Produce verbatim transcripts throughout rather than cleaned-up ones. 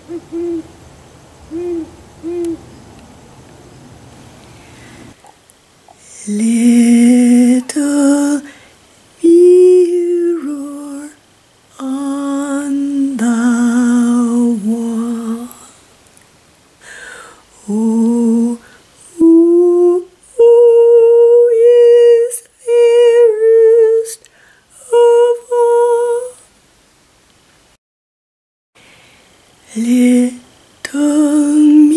Little mirror on the wall, oh, who, who is fairest of all? Little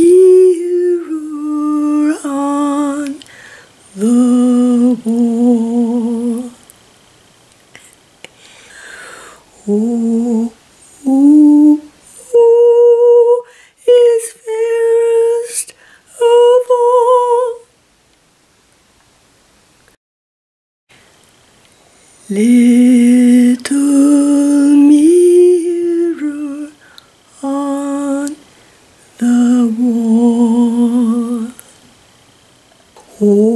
mirror on the wall, oh, who, who is fairest of all? Little mirror on the wall, oh.